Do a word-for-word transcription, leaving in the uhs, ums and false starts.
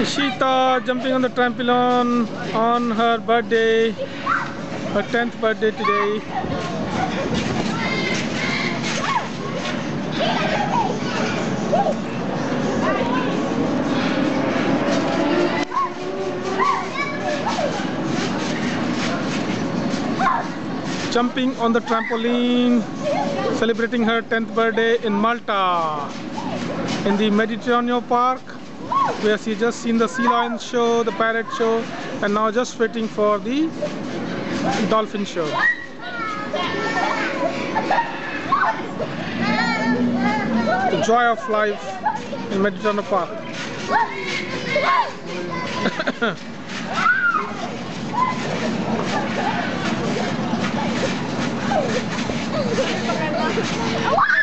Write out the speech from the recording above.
Ishita jumping on the trampoline on her birthday, her tenth birthday today. Jumping on the trampoline, celebrating her tenth birthday in Malta, in the Mediterranean Park, where she just seen the sea lion show, the parrot show, and now just waiting for the dolphin show. The joy of life in Mediterranean Park. Wow!